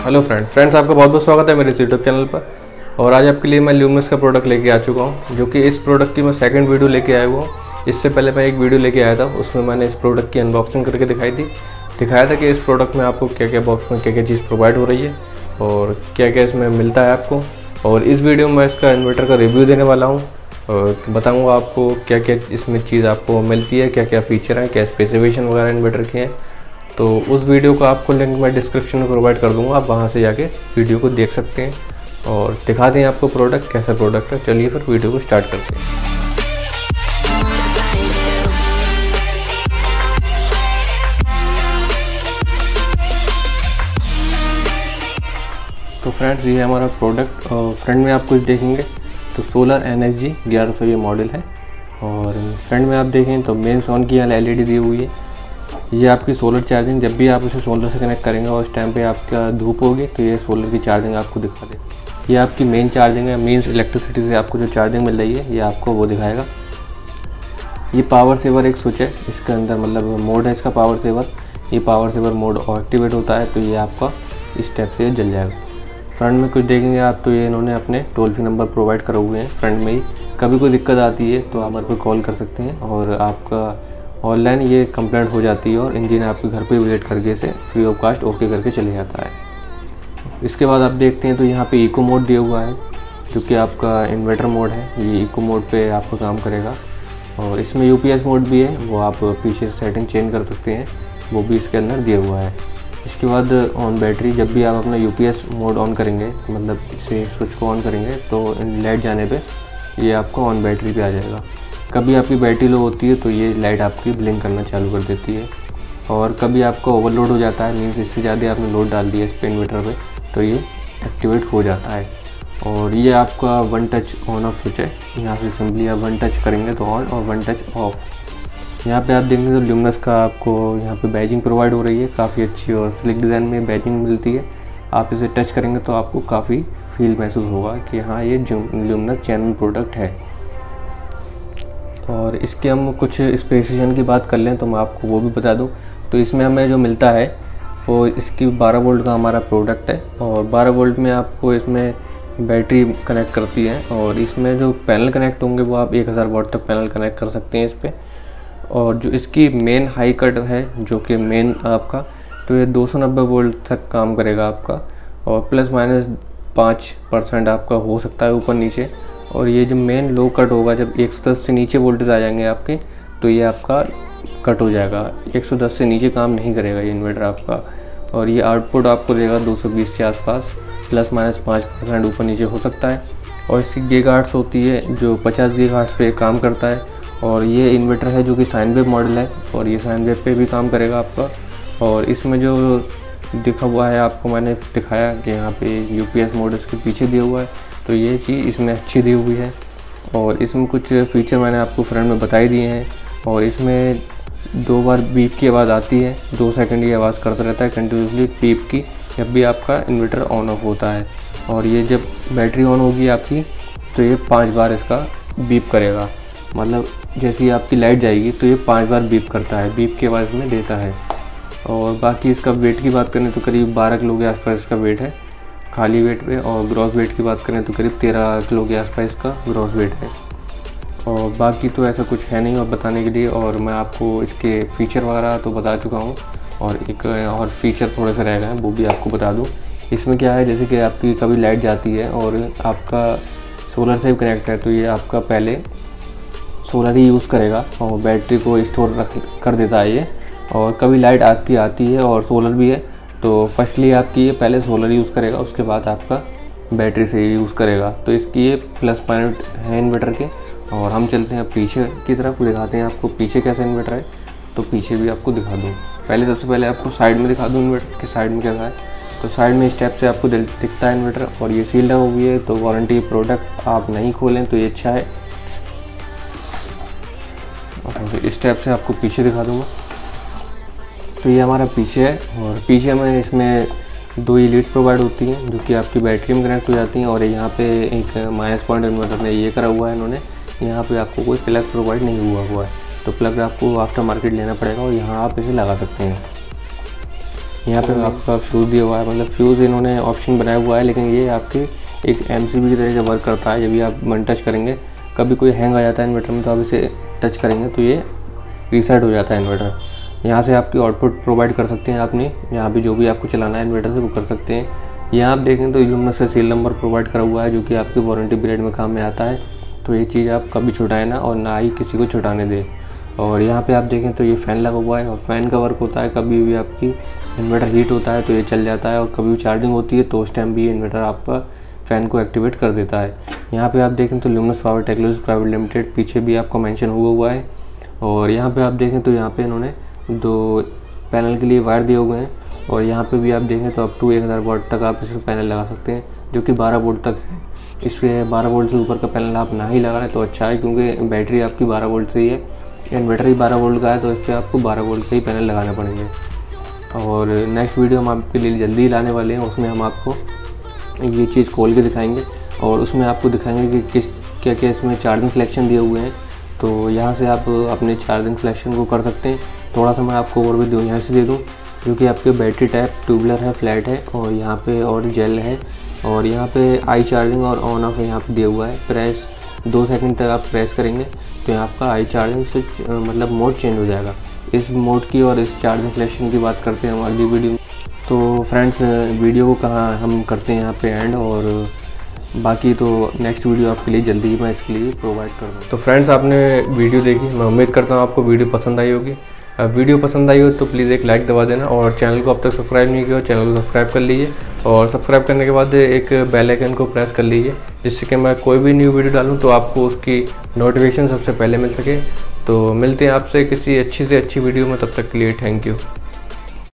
Hello friends आपका बहुत बहुत स्वागत है मेरे इस यूट्यूब चैनल पर। और आज आपके लिए मैं ल्यूमिनस का प्रोडक्ट लेके आ चुका हूँ, जो कि इस प्रोडक्ट की मैं सेकंड वीडियो लेके आया हुआ हूँ। इससे पहले मैं एक वीडियो लेके आया था, उसमें मैंने इस प्रोडक्ट की अनबॉक्सिंग करके दिखाया था कि इस प्रोडक्ट में आपको क्या क्या बॉक्स में क्या क्या चीज़ प्रोवाइड हो रही है और क्या क्या इसमें मिलता है आपको। और इस वीडियो में मैं इसका इन्वर्टर का रिव्यू देने वाला हूँ और बताऊँगा आपको क्या क्या इसमें चीज़ आपको मिलती है, क्या क्या फ़ीचर हैं, क्या स्पेसिफिकेशन वगैरह इन्वर्टर के हैं। तो उस वीडियो का आपको लिंक मैं डिस्क्रिप्शन में प्रोवाइड कर दूंगा, आप वहां से जाके वीडियो को देख सकते हैं और दिखा दें आपको प्रोडक्ट कैसा प्रोडक्ट है। चलिए फिर वीडियो को स्टार्ट करते हैं। तो फ्रेंड्स ये है हमारा प्रोडक्ट। फ्रंट में आप कुछ देखेंगे तो सोलर एनर्जी 1100 ये मॉडल है। और फ्रंट में आप देखें तो मेन्स ऑन की यहाँ LED दी हुई है। ये आपकी सोलर चार्जिंग, जब भी आप इसे सोलर से कनेक्ट करेंगे और उस टाइम पे आपका धूप होगी तो ये सोलर की चार्जिंग आपको दिखा दे। ये आपकी मेन चार्जिंग है, मीन्स इलेक्ट्रिसिटी से आपको जो चार्जिंग मिल रही है ये आपको वो दिखाएगा। ये पावर सेवर एक स्विच है, इसके अंदर मतलब मोड है इसका पावर सेवर। ये पावर सेवर मोड एक्टिवेट होता है तो ये आपका इस टाइप से जल जाएगा। फ्रंट में कुछ देखेंगे आप तो ये इन्होंने अपने टोल फ्री नंबर प्रोवाइड करे हुए हैं फ्रंट में ही। कभी कोई दिक्कत आती है तो आप हमारे पे कॉल कर सकते हैं और आपका ऑनलाइन ये कंप्लेंट हो जाती है और इंजीनियर आपके घर पे विजिट करके इसे फ्री ऑफ कास्ट ओके करके चले जाता है। इसके बाद आप देखते हैं तो यहाँ पे इको मोड दिया हुआ है, जो कि आपका इन्वर्टर मोड है। ये इको मोड पे आपका काम करेगा। और इसमें UPS मोड भी है, वो आप पीछे से सेटिंग चेंज कर सकते हैं, वो भी इसके अंदर दिया हुआ है। इसके बाद ऑन बैटरी, जब भी आप अपना UPS मोड ऑन करेंगे, मतलब इसे स्विच को ऑन करेंगे तो लाइट जाने पर ये आपका ऑन बैटरी पर आ जाएगा। कभी आपकी बैटरी लो होती है तो ये लाइट आपकी ब्लिंक करना चालू कर देती है। और कभी आपका ओवरलोड हो जाता है, मीन्स इससे ज़्यादा आपने लोड डाल दिया इस पे इन्वर्टर पे, तो ये एक्टिवेट हो जाता है। और ये आपका one touch on off switch है। यहाँ से सिंपली आप वन टच करेंगे तो ऑन और वन टच ऑफ। यहाँ पे आप देखेंगे तो ल्यूमिनस का आपको यहाँ पे बैजिंग प्रोवाइड हो रही है, काफ़ी अच्छी और स्लिक डिज़ाइन में बैजिंग मिलती है। आप इसे टच करेंगे तो आपको काफ़ी फील महसूस होगा कि हाँ ये ल्यूमिनस जेन्युइन प्रोडक्ट है। और इसके हम कुछ स्पेसिफिकेशन की बात कर लें तो मैं आपको वो भी बता दूं। तो इसमें हमें जो मिलता है वो इसकी 12 वोल्ट का हमारा प्रोडक्ट है। और 12 वोल्ट में आपको इसमें बैटरी कनेक्ट करती है। और इसमें जो पैनल कनेक्ट होंगे वो आप 1000 वाट तक पैनल कनेक्ट कर सकते हैं इस पर। और जो इसकी मेन हाई कट है, जो कि मेन आपका, तो ये 290 वोल्ट तक काम करेगा आपका। और प्लस माइनस 5% आपका हो सकता है ऊपर नीचे। और ये जो मेन लो कट होगा, जब 110 से नीचे वोल्टेज आ जाएंगे आपके तो ये आपका कट हो जाएगा। 110 से नीचे काम नहीं करेगा ये इन्वर्टर आपका। और ये आउटपुट आपको देगा 220 के आसपास, प्लस माइनस 5% ऊपर नीचे हो सकता है। और इसकी गीगाहर्ट्ज़ होती है जो 50 गीगाहर्ट्ज़ पे काम करता है। और ये इन्वर्टर है जो कि साइन वेव मॉडल है और ये साइन वेव पे भी काम करेगा आपका। और इसमें जो दिखा हुआ है आपको मैंने दिखाया कि यहाँ पे UPS मोड इसके पीछे दिया हुआ है, तो ये चीज़ इसमें अच्छी दी हुई है। और इसमें कुछ फ़ीचर मैंने आपको फ्रंट में बताई दिए हैं। और इसमें 2 बार बीप की आवाज़ आती है, 2 सेकंड की आवाज़ करता रहता है कंटिन्यूसली बीप की, जब भी आपका इन्वर्टर ऑन ऑफ होता है। और ये जब बैटरी ऑन होगी आपकी तो ये 5 बार इसका बीप करेगा, मतलब जैसे ही आपकी लाइट जाएगी तो ये 5 बार बीप करता है, बीप की आवाज़ में देता है। और बाकी इसका वेट की बात करें तो करीब 12 किलो के आसपास इसका वेट है खाली वेट पे। और ग्रॉस वेट की बात करें तो करीब 13 किलो के आसपास इसका ग्रॉस वेट है। और बाकी तो ऐसा कुछ है नहीं और बताने के लिए। और मैं आपको इसके फ़ीचर वगैरह तो बता चुका हूँ। और एक और फीचर थोड़े से रह गए हैं, वो भी आपको बता दूँ। इसमें क्या है, जैसे कि आपकी कभी लाइट जाती है और आपका सोलर से कनेक्ट है तो ये आपका पहले सोलर ही यूज़ करेगा और बैटरी को स्टोर कर देता है ये। और कभी लाइट आपकी आती है और सोलर भी है तो फर्स्टली आपकी ये पहले सोलर यूज़ करेगा, उसके बाद आपका बैटरी से यूज़ करेगा। तो इसकी ये प्लस पॉइंट है इन्वर्टर के। और हम चलते हैं पीछे की तरफ, दिखाते हैं आपको पीछे कैसा इन्वर्टर है। तो पीछे भी आपको दिखा दूँ। सबसे पहले आपको साइड में दिखा दूँ इन्वर्टर के साइड में कैसा है। तो साइड में स्टेप से आपको दिखता है इन्वर्टर और ये सील्ड हुई है, तो वारंटी प्रोडक्ट आप नहीं खोलें तो ये अच्छा है। और स्टेप से आपको पीछे दिखा दूँगा। तो ये हमारा पीछे है। और पीछे में इसमें 2 लीड प्रोवाइड होती हैं जो कि आपकी बैटरी में कनेक्ट हो जाती हैं। और यहाँ पे एक माइनस पॉइंट इन्वर्टर ने ये करा हुआ है इन्होंने, यहाँ पे आपको कोई प्लग प्रोवाइड नहीं हुआ है, तो प्लग आपको आफ्टर मार्केट लेना पड़ेगा और यहाँ आप इसे लगा सकते हैं। यहाँ पे आपका फ्यूज़ दिया हुआ है, मतलब फ्यूज़ इन्होंने ऑप्शन बनाया हुआ है, लेकिन ये आपके एक MCB की तरह से वर्क करता है। जब भी आप मन टच करेंगे, कभी कोई हैंग आ जाता है इन्वर्टर में, तो आप इसे टच करेंगे तो ये रीसेट हो जाता है इन्वर्टर। यहाँ से आपकी आउटपुट प्रोवाइड कर सकते हैं आपने, यहाँ पे जो भी आपको चलाना है इन्वर्टर से वो कर सकते हैं। यहाँ आप देखें तो ल्यूमिनस से सीरियल नंबर प्रोवाइड करा हुआ है, जो कि आपकी वारंटी पीरियड में काम में आता है। तो ये चीज़ आप कभी छुटाएं ना, और ना ही किसी को छुटाने दें। और यहाँ पे आप देखें तो ये फ़ैन लगा हुआ है, और फ़ैन का वर्क होता है, कभी भी आपकी इन्वर्टर हीट होता है तो ये चल जाता है, और कभी भी चार्जिंग होती है तो उस टाइम भी ये इन्वर्टर आपका फ़ैन को एक्टिवेट कर देता है। यहाँ पे आप देखें तो Luminous Power Technologies Private Limited पीछे भी आपको मेंशन हुआ है। और यहाँ पे आप देखें तो यहाँ पे इन्होंने 2 पैनल के लिए वायर दिए हुए हैं, और यहाँ पे भी आप देखें तो अप टू 1000 वोल्ट तक आप इसमें पैनल लगा सकते हैं, जो कि 12 वोल्ट तक है। इसमें 12 वोल्ट से ऊपर का पैनल आप ना ही लगाएं तो अच्छा है, क्योंकि बैटरी आपकी 12 वोल्ट से ही है, इन्वर्टर ही 12 वोल्ट का है, तो इस पर आपको 12 वोल्ट के ही पैनल लगाने पड़ेंगे। और नेक्स्ट वीडियो हम आपके लिए जल्दी लाने वाले हैं, उसमें हम आपको ये चीज़ खोल के दिखाएंगे, और उसमें आपको दिखाएंगे कि क्या क्या इसमें चार्जिंग सिलेक्शन दिए हुए हैं। तो यहाँ से आप अपने चार्जिंग सिलेक्शन को कर सकते हैं। थोड़ा सा मैं आपको और भी दूँ, यहाँ से दे दूँ, जो कि आपके बैटरी टाइप ट्यूबलर है, फ्लैट है, और यहाँ पे और जेल है, और यहाँ पे आई चार्जिंग और ऑन ऑफ यहाँ पे दिया हुआ है। प्रेस 2 सेकंड तक आप प्रेस करेंगे तो यहाँ आपका आई चार्जिंग से मतलब मोड चेंज हो जाएगा। इस मोड की और इस चार्जिंग सिलेक्शन की बात करते हैं हम अगली वीडियो में। तो फ्रेंड्स, वीडियो को कहाँ हम करते हैं यहाँ पे एंड, और बाकी तो नेक्स्ट वीडियो आपके लिए जल्दी ही मैं इसके लिए प्रोवाइड कर दूँ। तो फ्रेंड्स, आपने वीडियो देखी, मैं उम्मीद करता हूँ आपको वीडियो पसंद आई होगी। वीडियो पसंद आई हो तो प्लीज़ एक लाइक दबा देना, और चैनल को अब तक सब्सक्राइब नहीं किया, चैनल को सब्सक्राइब कर लीजिए, और सब्सक्राइब करने के बाद एक बेल आइकन को प्रेस कर लीजिए, जिससे कि मैं कोई भी न्यू वीडियो डालूँ तो आपको उसकी नोटिफिकेशन सबसे पहले मिल सके। तो मिलते हैं आपसे किसी अच्छी से अच्छी वीडियो में, तब तक के लिए थैंक यू।